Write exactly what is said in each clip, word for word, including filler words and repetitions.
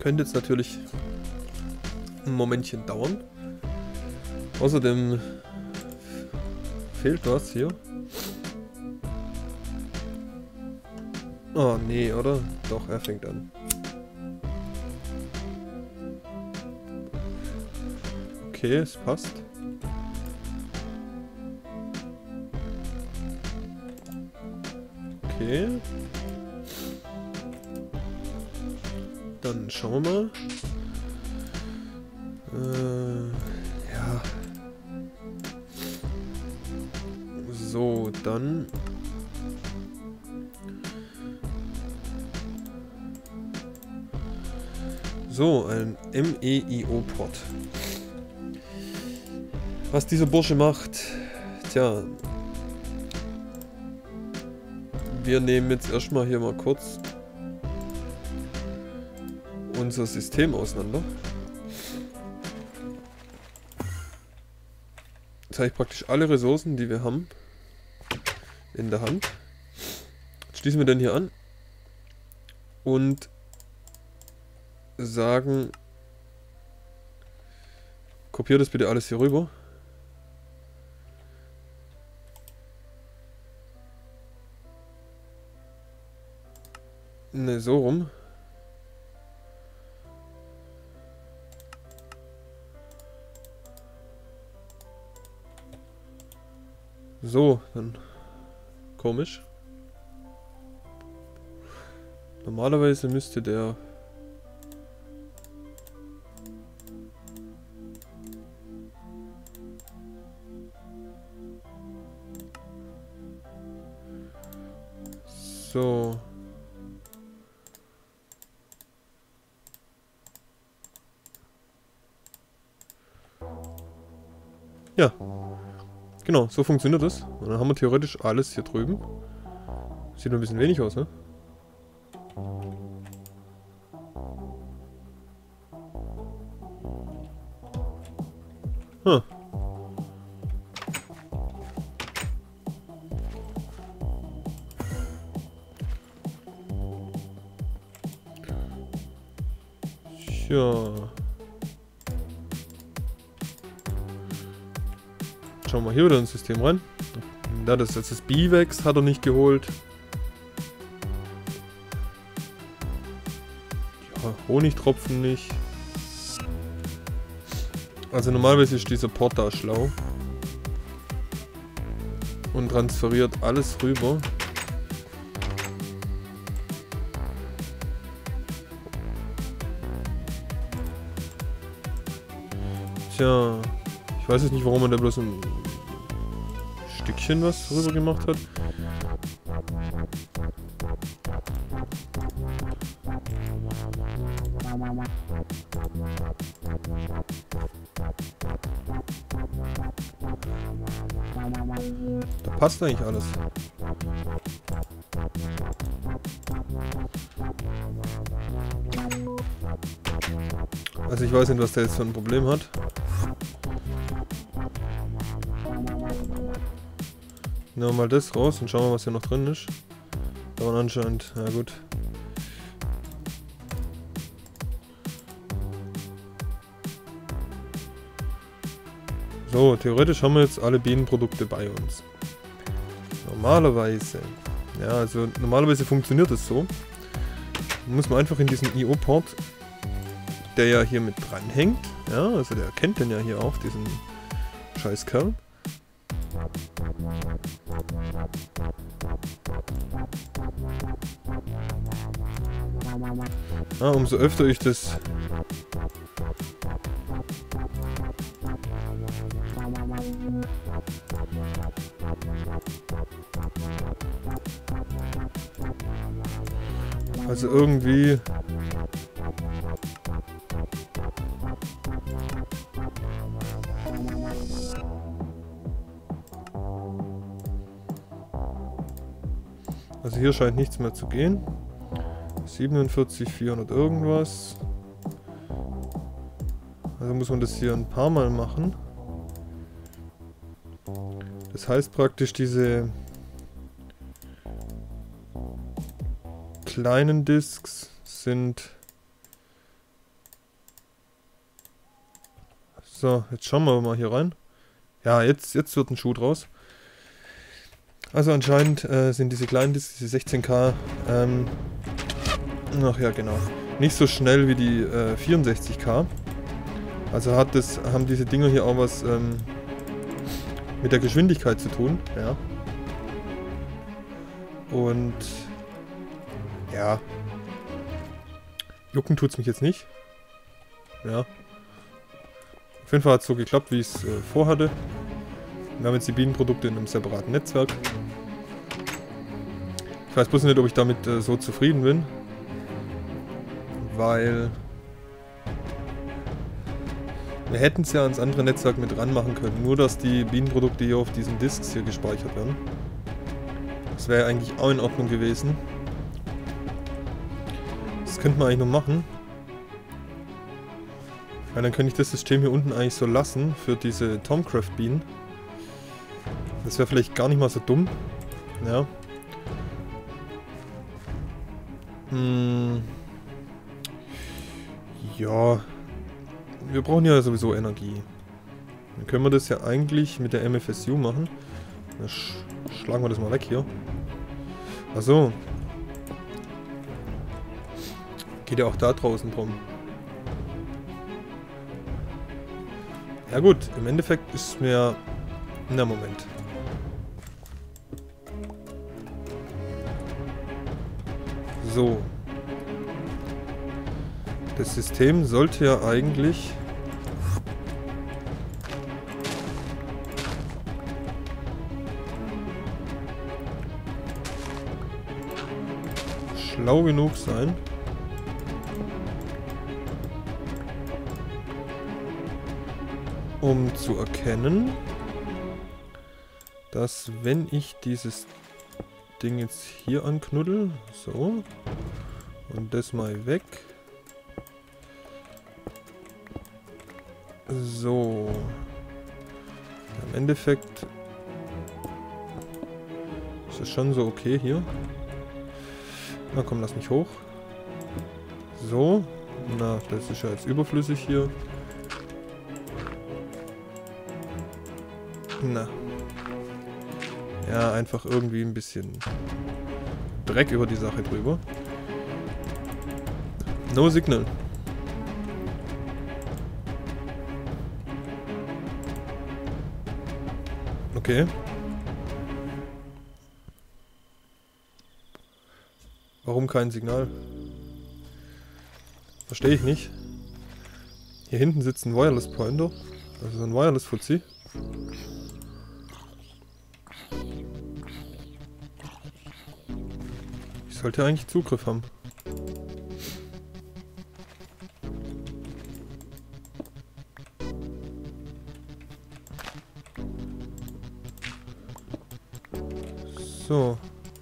Könnte jetzt natürlich ein Momentchen dauern. Außerdem fehlt was hier. Oh nee, oder? Doch, er fängt an. Okay, es passt. Okay. Dann schauen wir mal. Äh, ja. So, dann. So, ein M E I O-Port. Was dieser Bursche macht, tja. Wir nehmen jetzt erstmal hier mal kurz unser System auseinander. Jetzt habe ich praktisch alle Ressourcen, die wir haben, in der Hand. Jetzt schließen wir den hier an und sagen, kopiert das bitte alles hier rüber. Ne, so rum. So, dann komisch. Normalerweise müsste der so. Ja. Genau, so funktioniert das. Und dann haben wir theoretisch alles hier drüben. Sieht nur ein bisschen wenig aus, ne? Hm. Tja. Schauen wir hier wieder ins System rein. Ja, das ist das Biwex hat er nicht geholt. Ja, Honigtropfen nicht. Also normalerweise ist dieser Port da schlau. Und transferiert alles rüber. Tja. Ich weiß jetzt nicht, warum man da bloß ein Stückchen was rüber gemacht hat. Da passt eigentlich alles. Also ich weiß nicht, was der jetzt für ein Problem hat. Nehmen wir mal das raus und schauen wir, was hier noch drin ist. Da waren anscheinend, na gut. So, theoretisch haben wir jetzt alle Bienenprodukte bei uns. Normalerweise. Ja, also normalerweise funktioniert es so. Muss man einfach in diesen I O-Port, der ja hier mit dran hängt. Ja, also der kennt den ja hier auch, diesen Scheißkerl. Ah, umso öfter ich das also irgendwie also hier scheint nichts mehr zu gehen. siebenundvierzig, vierhundert irgendwas. Also muss man das hier ein paar Mal machen. Das heißt praktisch, diese kleinen Disks sind So, jetzt schauen wir mal hier rein. Ja, jetzt, jetzt wird ein Schuh draus. Also anscheinend äh, sind diese kleinen Disks, diese sechzehn K, ähm, ach ja genau, nicht so schnell wie die äh, vierundsechzig K. Also hat das, haben diese Dinger hier auch was ähm, mit der Geschwindigkeit zu tun, ja. Und ja, jucken tut's mich jetzt nicht. Ja. Auf jeden Fall hat es so geklappt, wie ich es äh, vorhatte. Wir haben jetzt die Bienenprodukte in einem separaten Netzwerk. Ich weiß bloß nicht, ob ich damit äh, so zufrieden bin. Weil wir hätten es ja ans andere Netzwerk mit ranmachen können. Nur, dass die Bienenprodukte hier auf diesen Disks hier gespeichert werden. Das wäre eigentlich auch in Ordnung gewesen. Das könnte man eigentlich noch machen. Weil dann könnte ich das System hier unten eigentlich so lassen für diese Tomcraft-Bienen. Das wäre vielleicht gar nicht mal so dumm. Ja. Hm. Ja. Wir brauchen ja sowieso Energie. Dann können wir das ja eigentlich mit der M F S U machen. Dann sch schlagen wir das mal weg hier. Achso. Geht ja auch da draußen drum. Ja gut, im Endeffekt ist mir... Na Moment. So. Das System sollte ja eigentlich... schlau genug sein. Um zu erkennen, dass wenn ich dieses Ding jetzt hier anknuddel, so, und das mal weg, so, im Endeffekt ist das schon so okay hier. Na komm, lass mich hoch. So, na, das ist ja jetzt überflüssig hier. Na. Ja, einfach irgendwie ein bisschen Dreck über die Sache drüber. No Signal. Okay. Warum kein Signal? Verstehe ich nicht. Hier hinten sitzt ein Wireless Pointer. Also ein Wireless Fuzzi. Ich sollte eigentlich Zugriff haben. So.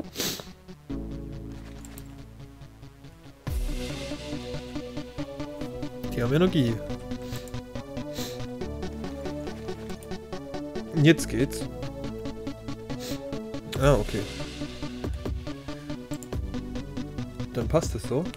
Die haben Energie. Jetzt geht's. Ah, okay. Dann passt es so.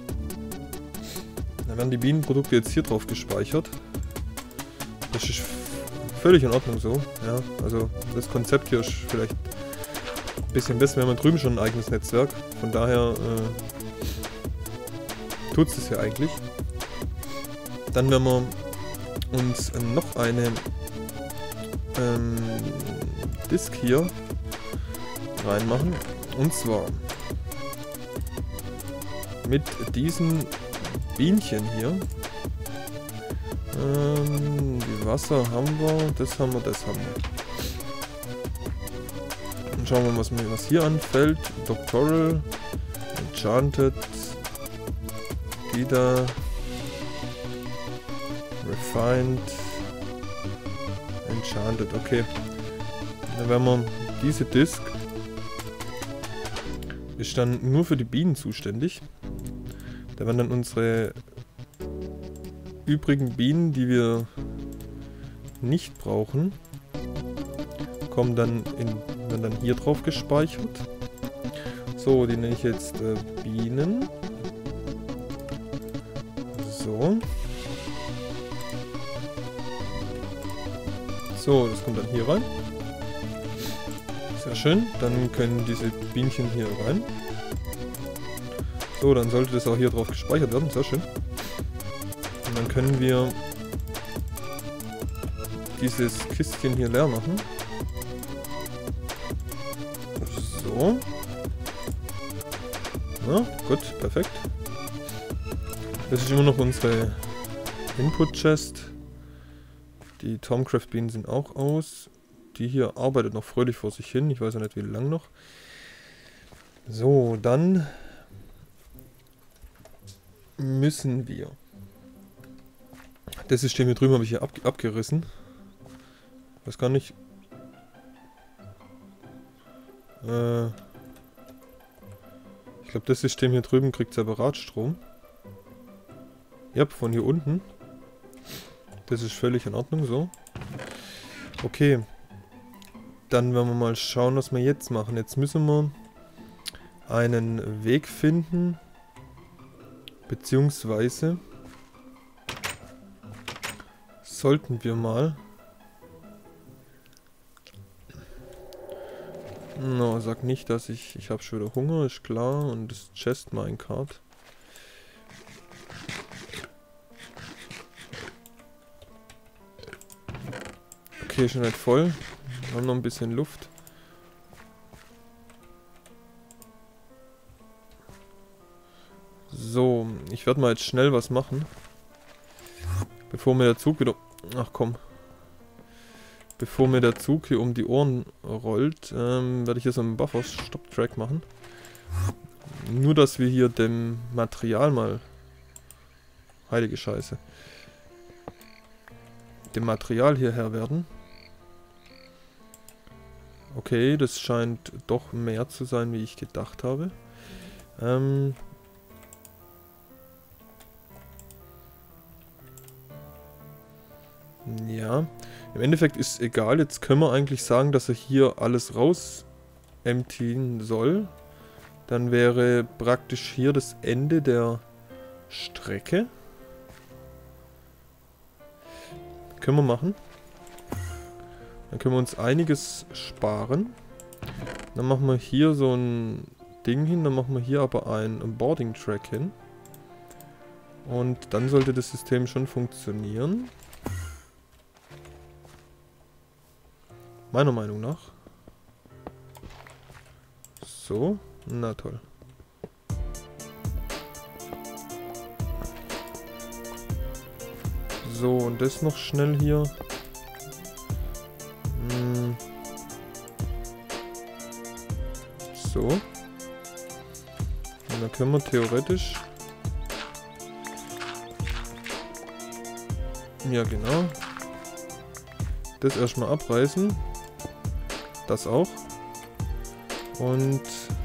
Dann werden die Bienenprodukte jetzt hier drauf gespeichert. Das ist völlig in Ordnung so. Ja, also das Konzept hier ist vielleicht ein bisschen besser. Wir haben drüben schon ein eigenes Netzwerk. Von daher äh, tut es das ja eigentlich. Dann werden wir uns noch eine ähm, Disk hier reinmachen. Und zwar mit diesen Bienchen hier. Ähm, die Wasser haben wir, das haben wir, das haben wir. Und schauen wir mal, was mir was hier anfällt. Doctoral, Enchanted, Gida, Refined, Enchanted, okay. Dann werden wir diese Disk ist dann nur für die Bienen zuständig. Da werden dann unsere übrigen Bienen, die wir nicht brauchen, kommen dann, in, werden dann hier drauf gespeichert. So, die nenne ich jetzt äh, Bienen. So. So, das kommt dann hier rein. Sehr schön. Dann können diese Bienchen hier rein. So, dann sollte das auch hier drauf gespeichert werden. Sehr schön. Und dann können wir dieses Kistchen hier leer machen. So. Na, gut, perfekt. Das ist immer noch unsere Input-Chest. Die Thaumcraft-Bienen sind auch aus. Die hier arbeitet noch fröhlich vor sich hin. Ich weiß ja nicht, wie lang noch. So, dann müssen wir... Das System hier drüben habe ich hier ab abgerissen. Weiß gar nicht... Äh... Ich glaube, das System hier drüben kriegt separat Strom. Ja, von hier unten. Das ist völlig in Ordnung so. Okay. Dann werden wir mal schauen, was wir jetzt machen. Jetzt müssen wir einen Weg finden. Beziehungsweise sollten wir mal... No, sag nicht, dass ich... Ich habe schon wieder Hunger, ist klar. Und das Chest Minecart. Okay, schon nicht voll. Wir haben noch ein bisschen Luft. So, ich werde mal jetzt schnell was machen. Bevor mir der Zug wieder... Ach komm. Bevor mir der Zug hier um die Ohren rollt, ähm, werde ich hier so einen Buffer-Stop-Track machen. Nur, dass wir hier dem Material mal... Heilige Scheiße. Dem Material hierher werden. Okay, das scheint doch mehr zu sein, wie ich gedacht habe. Ähm... Ja, im Endeffekt ist egal. Jetzt können wir eigentlich sagen, dass er hier alles raus emptien soll. Dann wäre praktisch hier das Ende der Strecke. Können wir machen. Dann können wir uns einiges sparen. Dann machen wir hier so ein Ding hin. Dann machen wir hier aber ein Boarding Track hin. Und dann sollte das System schon funktionieren. Meiner Meinung nach. So, na toll. So, und das noch schnell hier. Hm. So. Und dann können wir theoretisch... Ja, genau. Das erstmal abreißen. Das auch. Und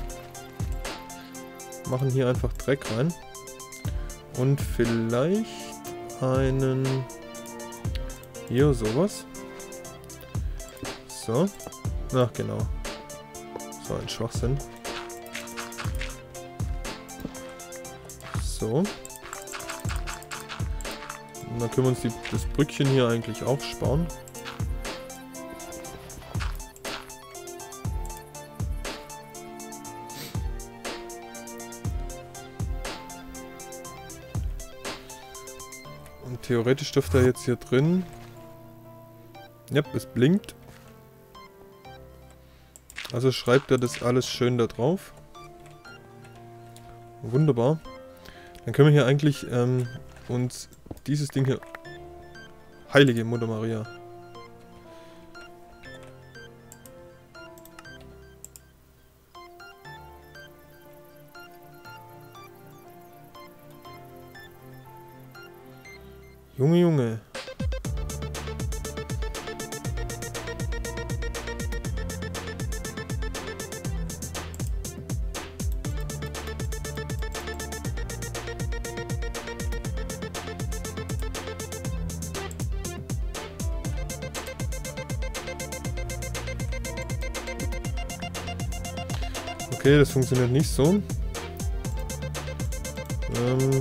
machen hier einfach Dreck rein. Und vielleicht einen... Hier sowas. So. Ach genau. So ein Schwachsinn. So. Und dann können wir uns die, das Brückchen hier eigentlich auch sparen. Und theoretisch dürfte er jetzt hier drin... Ja, es blinkt. Also schreibt er das alles schön da drauf. Wunderbar. Dann können wir hier eigentlich ähm, uns dieses Ding hier... Heilige Mutter Maria. Junge, Junge. Okay, das funktioniert nicht so. Ähm...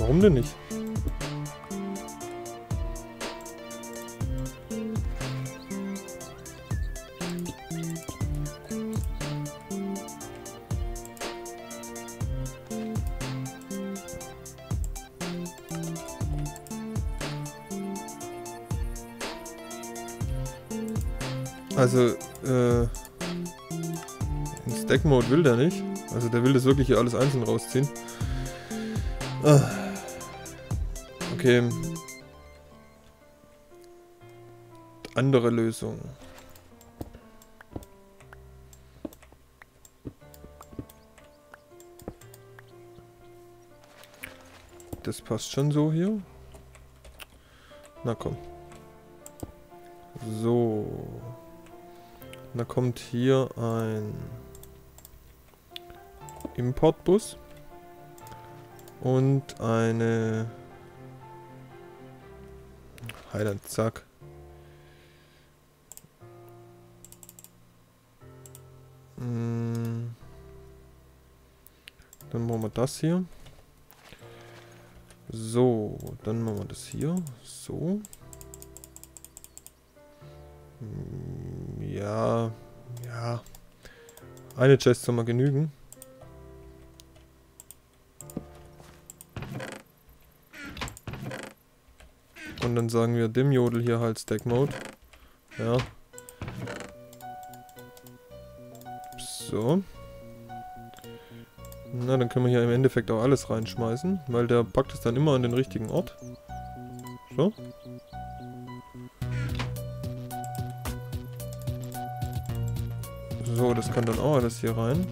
Warum denn nicht? Also, äh, in Stack Mode will der nicht. Also der will das wirklich hier alles einzeln rausziehen. Ah. Okay. Andere Lösung. Das passt schon so hier. Na komm. So. Da kommt hier ein Importbus und eine Heiland, zack. Dann machen wir das hier. So, dann machen wir das hier. So. Ja, ja. Eine Chest soll mal genügen. Und dann sagen wir dem Jodel hier halt Stack Mode. Ja. So. Na, dann können wir hier im Endeffekt auch alles reinschmeißen, weil der packt es dann immer an den richtigen Ort. So. So, das kann dann auch alles hier rein.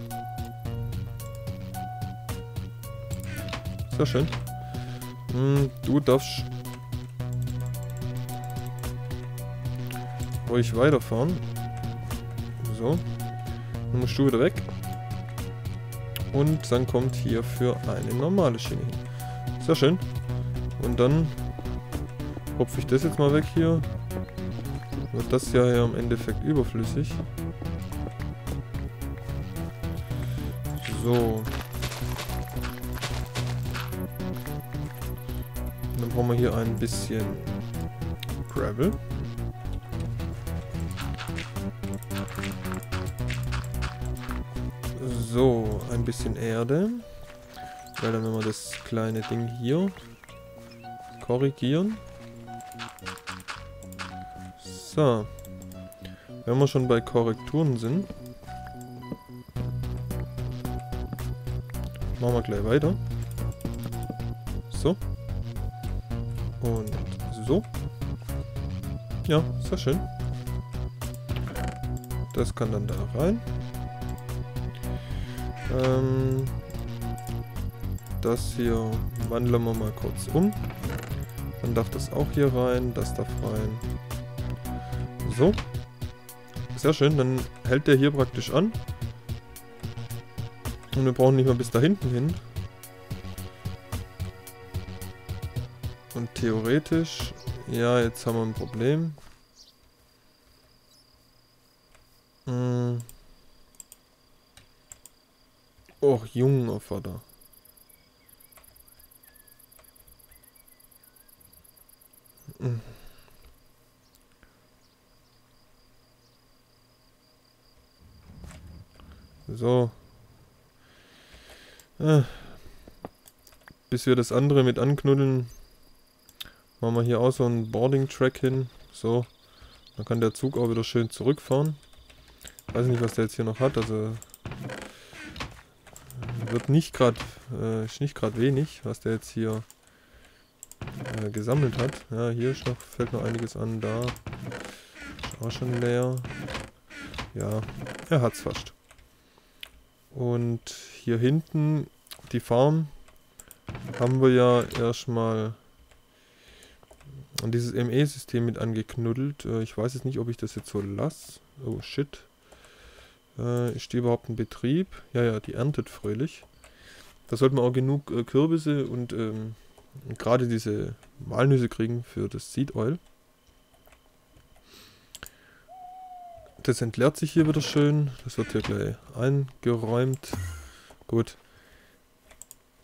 Sehr schön. Hm, du darfst ruhig weiterfahren. So. Dann musst du wieder weg. Und dann kommt hier für eine normale Schiene hin. Sehr schön. Und dann hopfe ich das jetzt mal weg hier. Wird das ja hier im Endeffekt überflüssig. So. Und dann brauchen wir hier ein bisschen Gravel. So, ein bisschen Erde. Weil dann werden wir das kleine Ding hier korrigieren. So. Wenn wir schon bei Korrekturen sind, machen wir gleich weiter. So. Und so. Ja, sehr schön. Das kann dann da rein. Ähm, das hier wandeln wir mal kurz um. Dann darf das auch hier rein, das darf rein. So. Sehr schön, dann hält der hier praktisch an. Und wir brauchen nicht mehr bis da hinten hin. Und theoretisch, ja, jetzt haben wir ein Problem. Hm. Och, junger Vater. Hm. So. Äh. Bis wir das andere mit anknuddeln, machen wir hier auch so einen Boarding-Track hin. So. Dann kann der Zug auch wieder schön zurückfahren. Weiß nicht, was der jetzt hier noch hat. Also wird nicht gerade, äh, ist nicht gerade wenig, was der jetzt hier äh, gesammelt hat. Ja, hier ist noch, fällt noch einiges an. Da ist auch schon leer. Ja, er hat's fast. Und hier hinten, die Farm, haben wir ja erstmal an dieses M E-System mit angeknuddelt. Äh, ich weiß jetzt nicht, ob ich das jetzt so lasse. Oh shit. Äh, ist die überhaupt in Betrieb? Ja, ja, die erntet fröhlich. Da sollte man auch genug äh, Kürbisse und ähm, gerade diese Walnüsse kriegen für das Seed Oil. Das entleert sich hier wieder schön. Das wird hier gleich eingeräumt. Gut.